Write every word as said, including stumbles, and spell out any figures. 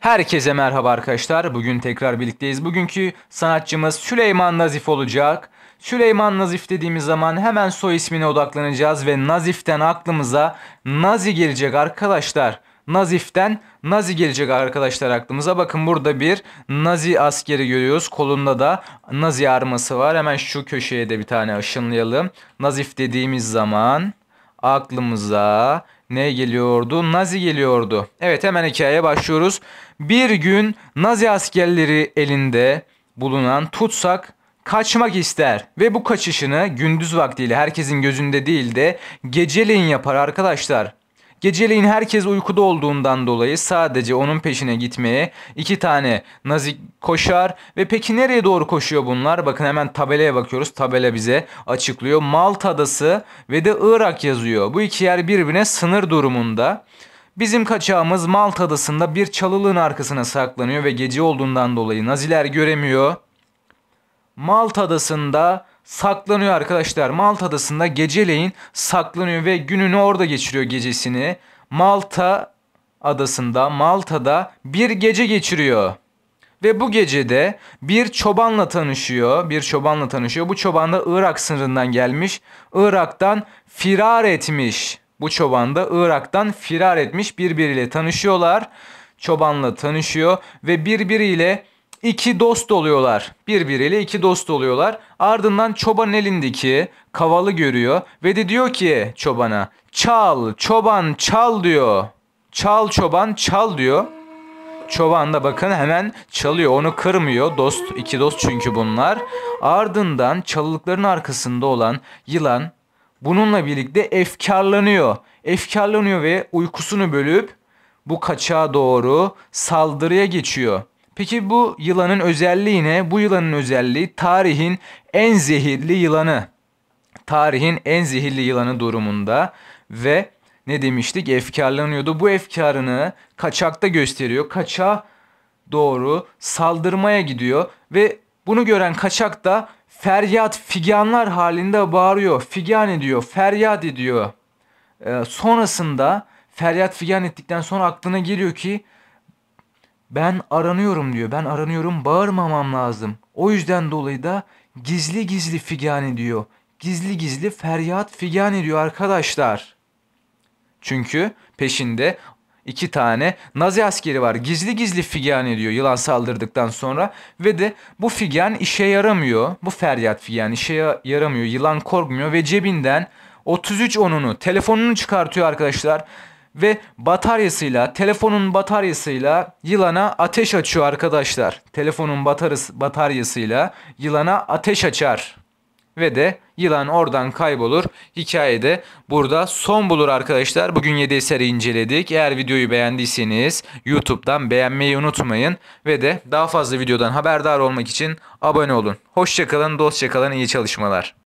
Herkese merhaba arkadaşlar. Bugün tekrar birlikteyiz. Bugünkü sanatçımız Süleyman Nazif olacak. Süleyman Nazif dediğimiz zaman hemen soy ismine odaklanacağız ve Nazif'ten aklımıza Nazi gelecek arkadaşlar. Nazif'ten Nazi gelecek arkadaşlar aklımıza. Bakın burada bir Nazi askeri görüyoruz. Kolunda da Nazi arması var. Hemen şu köşeye de bir tane ışınlayalım. Nazif dediğimiz zaman aklımıza ne geliyordu? Nazi geliyordu. Evet, hemen hikayeye başlıyoruz. Bir gün Nazi askerleri elinde bulunan tutsak kaçmak ister ve bu kaçışını gündüz vaktiyle herkesin gözünde değil de geceleyin yapar arkadaşlar. Geceleyin herkes uykuda olduğundan dolayı sadece onun peşine gitmeye iki tane Nazi koşar ve peki nereye doğru koşuyor bunlar? Bakın hemen tabelaya bakıyoruz. Tabela bize açıklıyor. Malta Adası ve de Irak yazıyor. Bu iki yer birbirine sınır durumunda. Bizim kaçağımız Malta Adası'nda bir çalılığın arkasına saklanıyor ve gece olduğundan dolayı Naziler göremiyor. Malta Adası'nda saklanıyor arkadaşlar. Malta Adası'nda geceleyin saklanıyor ve gününü orada geçiriyor, gecesini. Malta Adası'nda, Malta'da bir gece geçiriyor. Ve bu gecede bir çobanla tanışıyor. Bir çobanla tanışıyor. Bu çoban da Irak sınırından gelmiş. Irak'tan firar etmiş. Bu çoban da Irak'tan firar etmiş. Birbiriyle tanışıyorlar. Çobanla tanışıyor ve birbiriyle İki dost oluyorlar. Birbiriyle iki dost oluyorlar. Ardından çobanın elindeki kavalı görüyor ve de diyor ki çobana, çal çoban çal diyor. Çal çoban çal diyor. Çoban da bakın hemen çalıyor, onu kırmıyor. Dost, iki dost çünkü bunlar. Ardından çalılıkların arkasında olan yılan bununla birlikte efkarlanıyor. Efkarlanıyor ve uykusunu bölüp bu kaçağa doğru saldırıya geçiyor. Peki bu yılanın özelliği ne? Bu yılanın özelliği tarihin en zehirli yılanı. Tarihin en zehirli yılanı durumunda ve ne demiştik? Efkarlanıyordu. Bu efkarını kaçakta gösteriyor. Kaçağa doğru saldırmaya gidiyor ve bunu gören kaçak da feryat figanlar halinde bağırıyor. Figan ediyor, feryat ediyor. Ee, sonrasında feryat figan ettikten sonra aklına geliyor ki ben aranıyorum diyor. Ben aranıyorum, bağırmamam lazım. O yüzden dolayı da gizli gizli figan ediyor. Gizli gizli feryat figan ediyor arkadaşlar. Çünkü peşinde iki tane Nazi askeri var. Gizli gizli figan ediyor yılan saldırdıktan sonra. Ve de bu figan işe yaramıyor. Bu feryat figan işe yaramıyor. Yılan korkmuyor ve cebinden otuz üç onunu, telefonunu çıkartıyor arkadaşlar. Ve bataryasıyla, telefonun bataryasıyla yılana ateş açıyor arkadaşlar. Telefonun bataryası, bataryasıyla yılana ateş açar. Ve de yılan oradan kaybolur. Hikayede burada son bulur arkadaşlar. Bugün yedi eseri inceledik. Eğer videoyu beğendiyseniz YouTube'dan beğenmeyi unutmayın. Ve de daha fazla videodan haberdar olmak için abone olun. Hoşça kalın, dostça kalın, iyi çalışmalar.